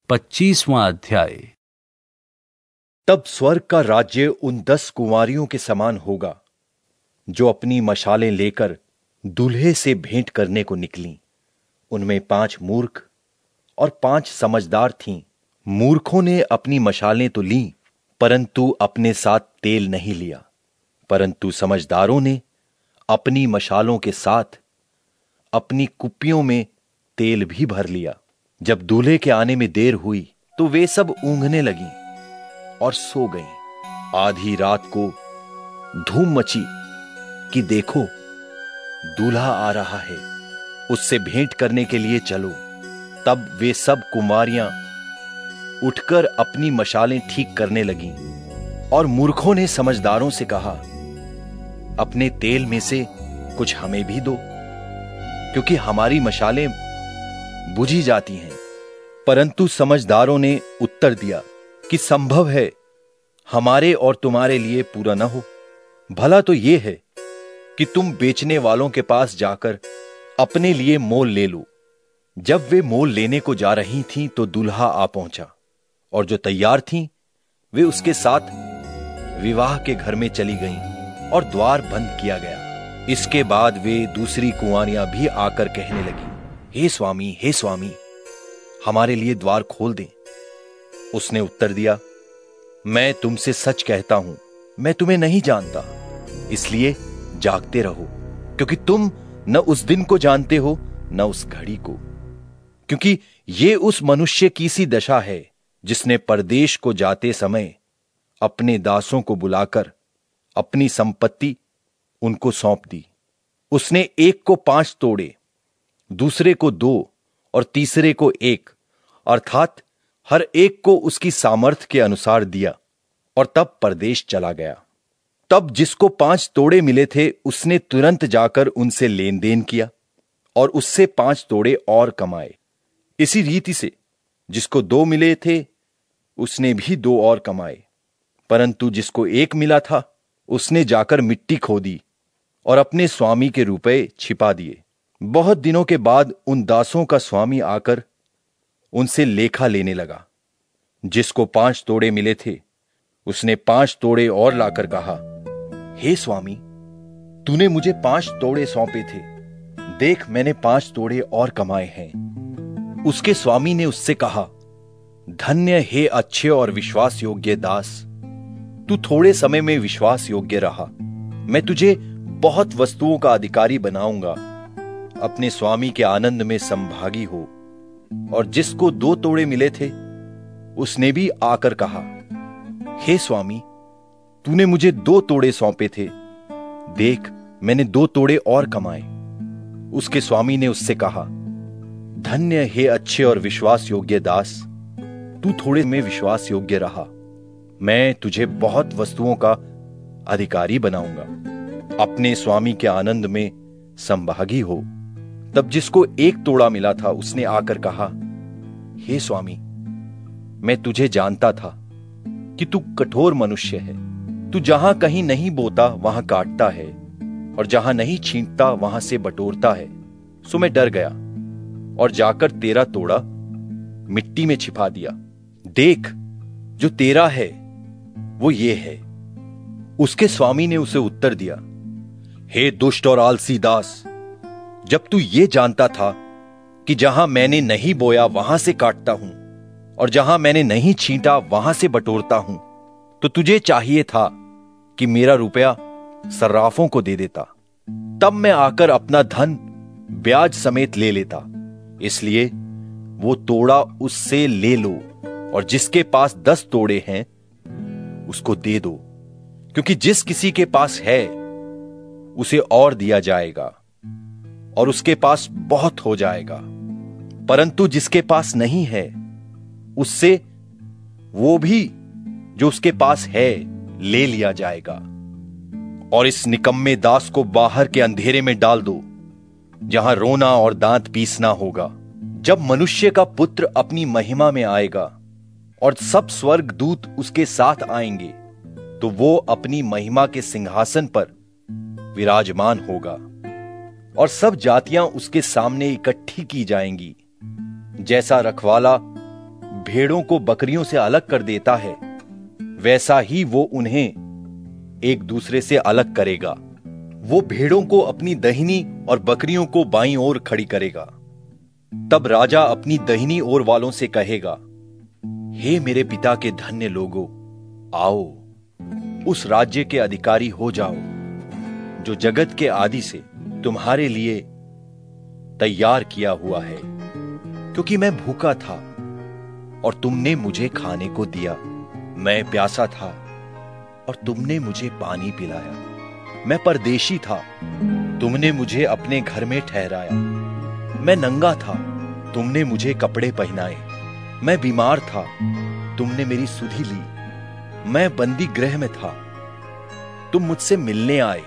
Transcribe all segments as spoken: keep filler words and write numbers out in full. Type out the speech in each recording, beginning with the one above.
पच्चीसवां अध्याय। तब स्वर्ग का राज्य उन दस कुंवारियों के समान होगा जो अपनी मशालें लेकर दूल्हे से भेंट करने को निकलीं। उनमें पांच मूर्ख और पांच समझदार थीं। मूर्खों ने अपनी मशालें तो लीं, परंतु अपने साथ तेल नहीं लिया। परंतु समझदारों ने अपनी मशालों के साथ अपनी कुप्पियों में तेल भी भर लिया। जब दूल्हे के आने में देर हुई तो वे सब ऊँघने लगीं और सो गईं। आधी रात को धूम मची कि देखो, दूल्हा आ रहा है, उससे भेंट करने के लिए चलो। तब वे सब कुंवारियां उठकर अपनी मशालें ठीक करने लगीं। और मूर्खों ने समझदारों से कहा, अपने तेल में से कुछ हमें भी दो, क्योंकि हमारी मशालें बुझी जाती हैं। परंतु समझदारों ने उत्तर दिया कि संभव है हमारे और तुम्हारे लिए पूरा न हो। भला तो यह है कि तुम बेचने वालों के पास जाकर अपने लिए मोल ले लो। जब वे मोल लेने को जा रही थीं तो दूल्हा आ पहुंचा, और जो तैयार थीं वे उसके साथ विवाह के घर में चली गईं और द्वार बंद किया गया। इसके बाद वे दूसरी कुंवारियां भी आकर कहने लगी, हे स्वामी, हे स्वामी, हमारे लिए द्वार खोल दें। उसने उत्तर दिया, मैं तुमसे सच कहता हूं, मैं तुम्हें नहीं जानता। इसलिए जागते रहो, क्योंकि तुम न उस दिन को जानते हो न उस घड़ी को। क्योंकि ये उस मनुष्य की सी दशा है जिसने परदेश को जाते समय अपने दासों को बुलाकर अपनी संपत्ति उनको सौंप दी। उसने एक को पांच तोड़े, दूसरे को दो और तीसरे को एक, अर्थात हर एक को उसकी सामर्थ्य के अनुसार दिया, और तब परदेश चला गया। तब जिसको पांच तोड़े मिले थे उसने तुरंत जाकर उनसे लेन देन किया और उससे पांच तोड़े और कमाए। इसी रीति से जिसको दो मिले थे उसने भी दो और कमाए। परंतु जिसको एक मिला था उसने जाकर मिट्टी खोदी और अपने स्वामी के रुपए छिपा दिए। बहुत दिनों के बाद उन दासों का स्वामी आकर उनसे लेखा लेने लगा। जिसको पांच तोड़े मिले थे उसने पांच तोड़े और लाकर कहा, हे स्वामी, तूने मुझे पांच तोड़े सौंपे थे, देख मैंने पांच तोड़े और कमाए हैं। उसके स्वामी ने उससे कहा, धन्य हे अच्छे और विश्वास योग्य दास, तू थोड़े समय में विश्वास योग्य रहा, मैं तुझे बहुत वस्तुओं का अधिकारी बनाऊंगा। अपने स्वामी के आनंद में संभागी हो। और जिसको दो तोड़े मिले थे उसने भी आकर कहा, हे स्वामी, तूने मुझे दो तोड़े सौंपे थे, देख मैंने दो तोड़े और कमाए। उसके स्वामी ने उससे कहा, धन्य हे अच्छे और विश्वास योग्य दास, तू थोड़े में विश्वास योग्य रहा, मैं तुझे बहुत वस्तुओं का अधिकारी बनाऊंगा। अपने स्वामी के आनंद में संभागी हो। तब जिसको एक तोड़ा मिला था उसने आकर कहा, हे स्वामी, मैं तुझे जानता था कि तू कठोर मनुष्य है। तू जहां कहीं नहीं बोता वहां काटता है, और जहां नहीं छींटता वहां से बटोरता है। सो मैं डर गया और जाकर तेरा तोड़ा मिट्टी में छिपा दिया। देख, जो तेरा है वो ये है। उसके स्वामी ने उसे उत्तर दिया, हे दुष्ट और आलसी दास, जब तू ये जानता था कि जहां मैंने नहीं बोया वहां से काटता हूं और जहां मैंने नहीं छींटा वहां से बटोरता हूं, तो तुझे चाहिए था कि मेरा रुपया सर्राफों को दे देता, तब मैं आकर अपना धन ब्याज समेत ले लेता। इसलिए वो तोड़ा उससे ले लो, और जिसके पास दस तोड़े हैं उसको दे दो, क्योंकि जिस किसी के पास है उसे और दिया जाएगा और उसके पास बहुत हो जाएगा। परंतु जिसके पास नहीं है उससे वो भी जो उसके पास है ले लिया जाएगा। और इस निकम्मे दास को बाहर के अंधेरे में डाल दो, जहां रोना और दांत पीसना होगा। जब मनुष्य का पुत्र अपनी महिमा में आएगा और सब स्वर्ग दूत उसके साथ आएंगे, तो वो अपनी महिमा के सिंहासन पर विराजमान होगा और सब जातियां उसके सामने इकट्ठी की जाएंगी। जैसा रखवाला भेड़ों को बकरियों से अलग कर देता है, वैसा ही वो उन्हें एक दूसरे से अलग करेगा। वो भेड़ों को अपनी दाहिनी और बकरियों को बाईं ओर खड़ी करेगा। तब राजा अपनी दाहिनी ओर वालों से कहेगा, हे मेरे पिता के धन्य लोगों, आओ उस राज्य के अधिकारी हो जाओ जो जगत के आदि से तुम्हारे लिए तैयार किया हुआ है। क्योंकि मैं भूखा था और तुमने मुझे खाने को दिया, मैं प्यासा था और तुमने मुझे पानी पिलाया, मैं परदेशी था, तुमने मुझे अपने घर में ठहराया, मैं नंगा था, तुमने मुझे कपड़े पहनाए, मैं बीमार था, तुमने मेरी सुधि ली, मैं बंदी गृह में था, तुम मुझसे मिलने आए।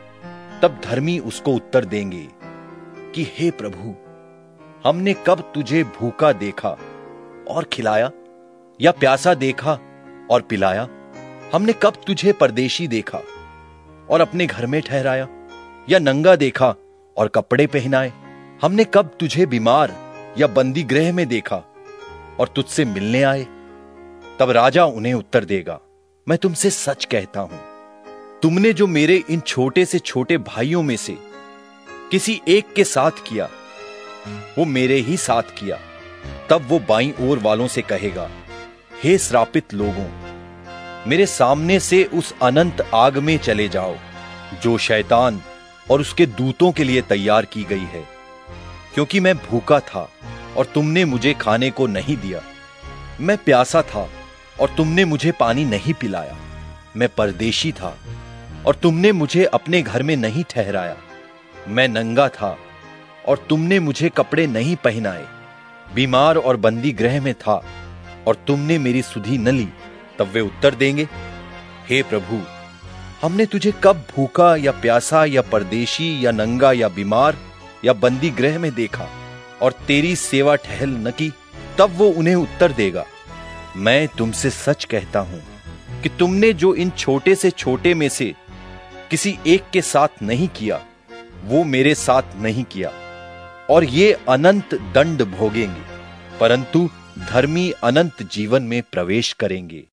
तब धर्मी उसको उत्तर देंगे कि हे प्रभु, हमने कब तुझे भूखा देखा और खिलाया, या प्यासा देखा और पिलाया? हमने कब तुझे परदेशी देखा और अपने घर में ठहराया, या नंगा देखा और कपड़े पहनाए? हमने कब तुझे बीमार या बंदी गृह में देखा और तुझसे मिलने आए? तब राजा उन्हें उत्तर देगा, मैं तुमसे सच कहता हूं, तुमने जो मेरे इन छोटे से छोटे भाइयों में से किसी एक के साथ किया, वो मेरे ही साथ किया। तब वो बाईं ओर वालों से कहेगा, हे श्रापित लोगों, मेरे सामने से उस अनंत आग में चले जाओ जो शैतान और उसके दूतों के लिए तैयार की गई है। क्योंकि मैं भूखा था और तुमने मुझे खाने को नहीं दिया, मैं प्यासा था और तुमने मुझे पानी नहीं पिलाया, मैं परदेशी था और तुमने मुझे अपने घर में नहीं ठहराया, मैं नंगा था और तुमने मुझे कपड़े नहीं पहनाए, बीमार और बंदी गृह में था और तुमने मेरी सुधि न ली। तब वे उत्तर देंगे, हे प्रभु, हमने तुझे कब भूखा या प्यासा या परदेशी या नंगा या बीमार या बंदी गृह में देखा और तेरी सेवा टहल न की? तब वो उन्हें उत्तर देगा, मैं तुमसे सच कहता हूं कि तुमने जो इन छोटे से छोटे में से किसी एक के साथ नहीं किया, वो मेरे साथ नहीं किया। और ये अनंत दंड भोगेंगे, परंतु धर्मी अनंत जीवन में प्रवेश करेंगे।